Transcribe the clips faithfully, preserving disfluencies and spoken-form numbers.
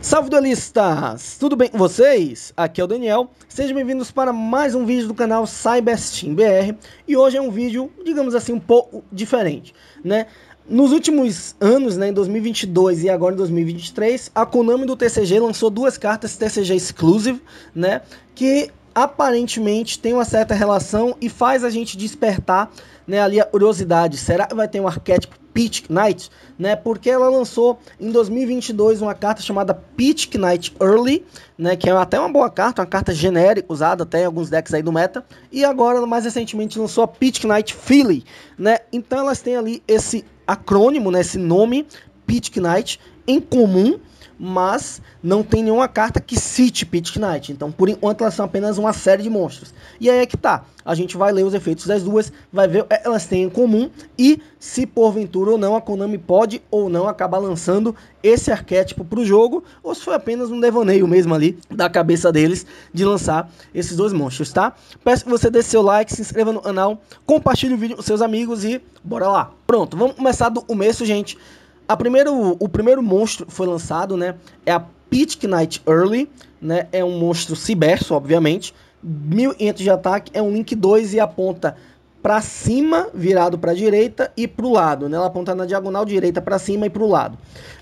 Salve duelistas! Tudo bem com vocês? Aqui é o Daniel, sejam bem-vindos para mais um vídeo do canal Cybersteam B R. E hoje é um vídeo, digamos assim, um pouco diferente, né? Nos últimos anos, né, em dois mil e vinte e dois e agora em dois mil e vinte e três, a Konami do T C G lançou duas cartas T C G Exclusive, né, que aparentemente tem uma certa relação e faz a gente despertar, né, ali a curiosidade. Será que vai ter um arquétipo Pitch Knight, né? Porque ela lançou em dois mil e vinte e dois uma carta chamada Pitch Knight Early, né? Que é até uma boa carta, uma carta genérica usada até em alguns decks aí do meta. E agora, mais recentemente, lançou a Pitch Knight Philly, né? Então elas têm ali esse acrônimo, né? Esse nome Pitch Knight em comum, mas não tem nenhuma carta que cite Pitch Knight. Então, por enquanto, elas são apenas uma série de monstros. E aí é que tá. A gente vai ler os efeitos das duas, vai ver o que elas têm em comum e se porventura ou não a Konami pode ou não acabar lançando esse arquétipo para o jogo, ou se foi apenas um devaneio mesmo ali da cabeça deles de lançar esses dois monstros, tá? Peço que você dê seu like, se inscreva no canal, compartilhe o vídeo com seus amigos e bora lá. Pronto, vamos começar do começo, gente. A primeiro, o primeiro monstro que foi lançado, né, é a Pitch Knight Early, né, é um monstro ciberso, obviamente, mil e quinhentos de ataque, é um Link dois e aponta para cima, virado para a direita e para o lado, né, ela aponta na diagonal direita para cima e para o lado.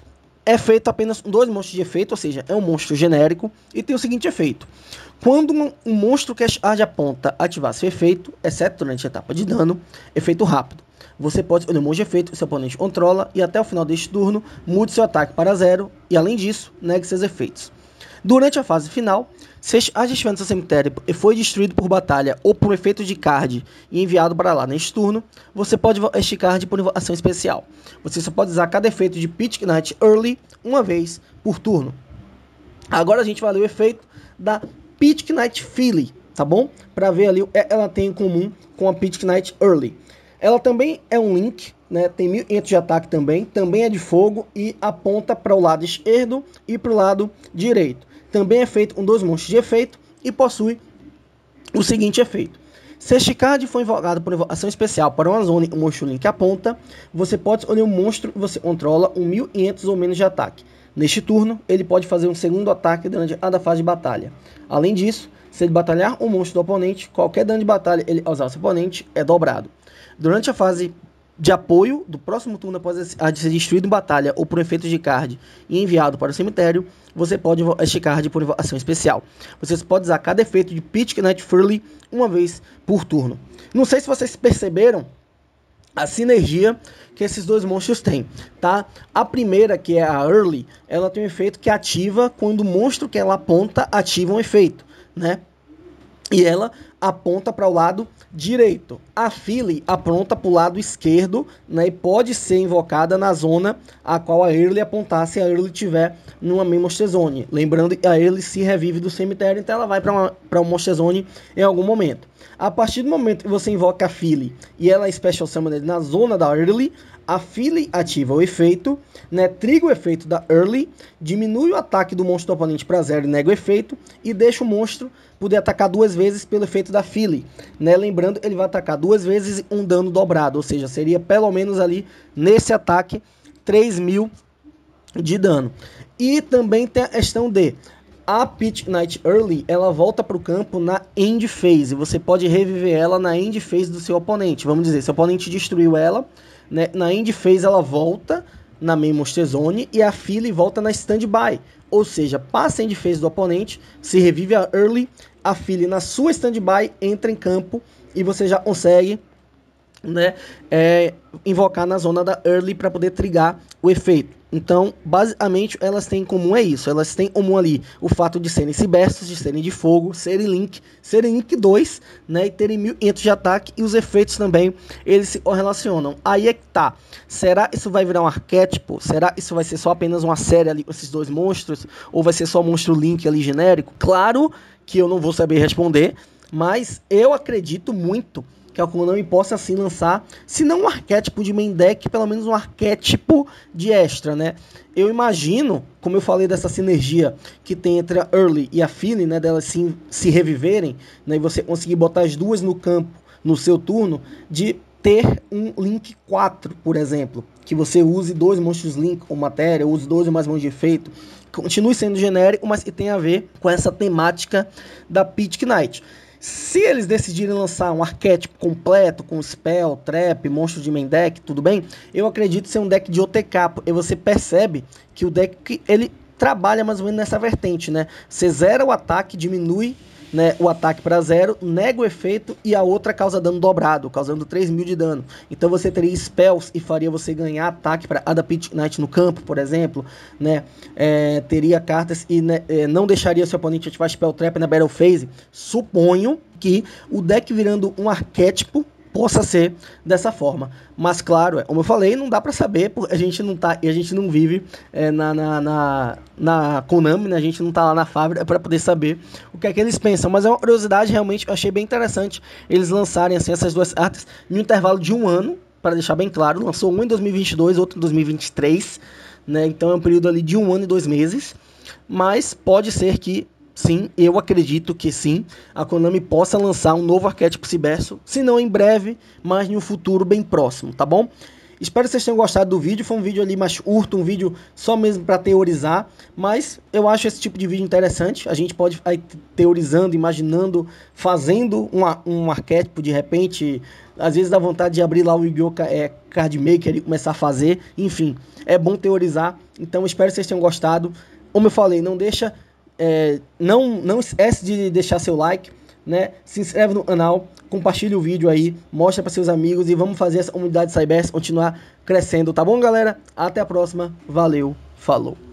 É feito apenas com dois monstros de efeito, ou seja, é um monstro genérico e tem o seguinte efeito. Quando um, um monstro que a de aponta ativar seu efeito, exceto durante a etapa de dano, efeito rápido. Você pode escolher um monte de efeito que seu oponente controla e até o final deste turno mude seu ataque para zero e além disso, negue seus efeitos. Durante a fase final, se este age estiver no seu cemitério e foi destruído por batalha ou por um efeito de card e enviado para lá neste turno, você pode este card por invocação especial. Você só pode usar cada efeito de Pitch Knight Early uma vez por turno. Agora a gente vai ler o efeito da Pitch Knight Philly, tá bom? Para ver ali o que ela tem em comum com a Pitch Knight Early. Ela também é um Link, né? Tem mil e quinhentos de ataque também, também é de fogo e aponta para o lado esquerdo e para o lado direito. Também é feito com dois monstros de efeito e possui o seguinte efeito. Se este card for invocado por invocação especial para uma zona e um monstro Link aponta, você pode escolher um monstro que você controla um mil e quinhentos ou menos de ataque. Neste turno, ele pode fazer um segundo ataque durante cada fase de batalha. Além disso, se ele batalhar um monstro do oponente, qualquer dano de batalha ele causar ao seu oponente é dobrado. Durante a fase de apoio do próximo turno após ser destruído em batalha ou por efeitos de card e enviado para o cemitério, você pode este card por invocação especial. Você pode usar cada efeito de Pitch Knight Fury uma vez por turno. Não sei se vocês perceberam a sinergia que esses dois monstros têm, tá? A primeira, que é a Early, ela tem um efeito que ativa quando o monstro que ela aponta ativa um efeito, né? E ela aponta para o lado direito. A Philly aponta para o lado esquerdo, né, e pode ser invocada na zona a qual a Early apontar se a Early estiver numa main Monster Zone. Lembrando que a Early se revive do cemitério, então ela vai para uma, para uma Monster Zone em algum momento. A partir do momento que você invoca a Philly e ela é Special Summon na zona da Early, a Philly ativa o efeito, né, triga o efeito da Early, diminui o ataque do monstro do oponente para zero e nega o efeito, e deixa o monstro poder atacar duas vezes pelo efeito da Philly, né? Lembrando, ele vai atacar duas vezes um dano dobrado, ou seja, seria pelo menos ali nesse ataque três mil de dano. E também tem a questão de a Pitch Knight Early, ela volta para o campo na End Phase, você pode reviver ela na End Phase do seu oponente. Vamos dizer, se o oponente destruiu ela, né, na End Phase ela volta na main Monster Zone e a Philly volta na Standby. Ou seja, passa a End Phase do oponente, se revive a Early, a Philly na sua Standby entra em campo e você já consegue, né, é, invocar na zona da Early para poder trigar o efeito. Então, basicamente, elas têm em comum é isso. Elas têm em comum ali o fato de serem cibersos, de serem de fogo, serem Link, serem Link dois, né, e terem mil e quinhentos de ataque, e os efeitos também, eles se correlacionam. Aí é que tá. Será que isso vai virar um arquétipo? Será que isso vai ser só apenas uma série ali com esses dois monstros? Ou vai ser só monstro Link ali genérico? Claro que eu não vou saber responder, mas eu acredito muito que a Konami possa assim lançar, se não um arquétipo de main deck, pelo menos um arquétipo de extra, né? Eu imagino, como eu falei dessa sinergia que tem entre a Early e a Philly, né, delas se, se reviverem, né, e você conseguir botar as duas no campo no seu turno, de ter um Link quatro, por exemplo, que você use dois monstros Link com matéria, use dois ou mais monstros de efeito, continue sendo genérico, mas que tem a ver com essa temática da Pyth Knight. Se eles decidirem lançar um arquétipo completo, com spell, trap, monstro de main deck, tudo bem, eu acredito ser um deck de O T K, e você percebe que o deck, ele trabalha mais ou menos nessa vertente, né? Você zera o ataque, diminui, né, o ataque para zero, nega o efeito e a outra causa dano dobrado, causando três mil de dano. Então você teria spells e faria você ganhar ataque para a da Pyth Knight no campo, por exemplo, né? É, teria cartas e né, é, não deixaria seu oponente ativar spell trap na battle phase. Suponho que o deck virando um arquétipo possa ser dessa forma, mas claro, é, como eu falei, não dá pra saber, porque a gente não tá, a gente não vive é, na, na, na, na Konami, né? A gente não tá lá na fábrica para poder saber o que é que eles pensam, mas é uma curiosidade, realmente, eu achei bem interessante eles lançarem assim, essas duas artes em um intervalo de um ano, para deixar bem claro, lançou um em dois mil e vinte e dois, outro em dois mil e vinte e três, né? Então é um período ali de um ano e dois meses, mas pode ser que sim, eu acredito que sim, a Konami possa lançar um novo arquétipo Cyberso, se não em breve, mas em um futuro bem próximo, tá bom? Espero que vocês tenham gostado do vídeo, foi um vídeo ali mais curto, um vídeo só mesmo para teorizar, mas eu acho esse tipo de vídeo interessante, a gente pode ir teorizando, imaginando, fazendo um, um arquétipo de repente, às vezes dá vontade de abrir lá o Yu-Gi-Oh! É, Card Maker e começar a fazer, enfim, é bom teorizar, então espero que vocês tenham gostado, como eu falei, não deixa... É, não, não esquece de deixar seu like, né? Se inscreve no canal, compartilha o vídeo aí, mostra para seus amigos e vamos fazer essa comunidade Cyberse continuar crescendo, tá bom, galera? Até a próxima, valeu, falou!